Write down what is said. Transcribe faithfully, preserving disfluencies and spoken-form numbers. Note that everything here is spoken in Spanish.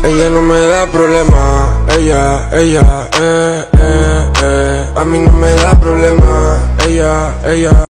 Ella no me da problema, ella, ella, eh, eh, eh. A mí no me da problema, ella, ella.